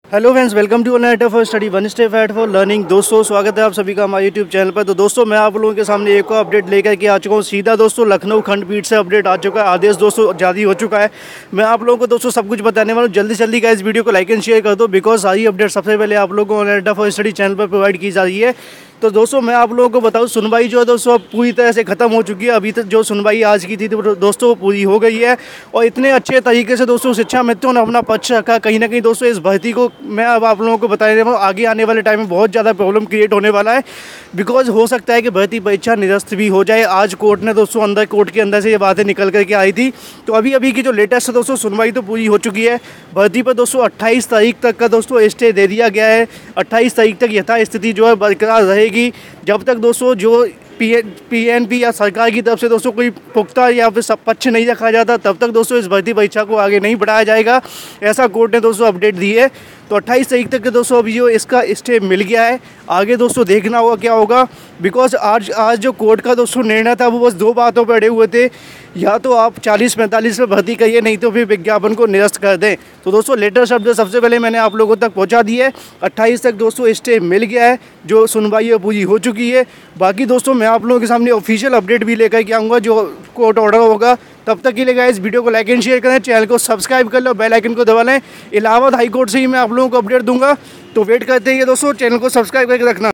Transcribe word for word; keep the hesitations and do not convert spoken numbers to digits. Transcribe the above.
Hello friends, welcome to another for study one step eight for learning. दोस्तों, स्वागत है आप सभी का हमारे यूट्यूब चैनल पर। तो दोस्तों, मैं आप लोगों के सामने एक और अपडेट लेकर के आ चुका हूँ। सीधा दोस्तों लखनऊ खंडपीठ से अपडेट आ चुका है, आदेश दोस्तों जारी हो चुका है। मैं आप लोगों को दोस्तों सब कुछ बताने वाला हूँ। जल्दी जल्दी का इस वीडियो को लाइक एंड शेयर कर दो, बिकॉज सारी अपडेट सबसे पहले आप लोगों को अनदर फॉर स्टडी चैनल पर प्रोवाइड की जा रही है। तो दोस्तों, मैं आप लोगों को बताऊं, सुनवाई जो है दोस्तों अब पूरी तरह से ख़त्म हो चुकी है। अभी तक जो सुनवाई आज की थी तो दोस्तों पूरी हो गई है, और इतने अच्छे तरीके से दोस्तों शिक्षा मित्रों ने अपना पक्ष रखा। कहीं ना कहीं दोस्तों इस भर्ती को मैं अब आप लोगों को बताने वाला हूँ, आगे आने वाले टाइम में बहुत ज़्यादा प्रॉब्लम क्रिएट होने वाला है। बिकॉज हो सकता है कि भर्ती परीक्षा निरस्त भी हो जाए। आज कोर्ट ने दोस्तों अंदर कोर्ट के अंदर से ये बातें निकल करके आई थी। तो अभी अभी की जो लेटेस्ट है दोस्तों सुनवाई तो पूरी हो चुकी है। भर्ती पर दोस्तों अट्ठाईस तारीख तक का दोस्तों स्टे दे दिया गया है। अट्ठाईस तारीख तक यथास्थिति जो है बरकरार रहेगी। जब तक दोस्तों जो पी पी एन पी या सरकार की तरफ से दोस्तों कोई पुख्ता या फिर सब पक्ष नहीं रखा जाता, तब तक दोस्तों इस भर्ती परीक्षा को आगे नहीं बढ़ाया जाएगा, ऐसा कोर्ट ने दोस्तों अपडेट दी है। तो अट्ठाईस तारीख तक के दोस्तों अभी जो इसका स्टे मिल गया है। आगे दोस्तों देखना होगा क्या होगा। बिकॉज आज आज जो कोर्ट का दोस्तों निर्णय था वो बस दो बातों पर अड़े हुए थे, या तो आप चालीस पैंतालीस में भर्ती करिए, नहीं तो फिर विज्ञापन को निरस्त कर दें। तो दोस्तों लेटेस्ट अपडेट सबसे पहले मैंने आप लोगों तक पहुंचा दी है। अट्ठाईस तक दोस्तों स्टे मिल गया है, जो सुनवाई है पूरी हो चुकी है। बाकी दोस्तों मैं आप लोगों के सामने ऑफिशियल अपडेट भी लेकर के आऊँगा जो कोर्ट ऑर्डर होगा। तब तक के लिए गाइस वीडियो को लाइक एंड शेयर करें, चैनल को सब्सक्राइब कर लो, बेल आइकन को दबा लें। इलाहाबाद हाई कोर्ट से ही मैं आप लोगों को अपडेट दूंगा, तो वेट करते हैं दोस्तों, चैनल को सब्सक्राइब करके रखना।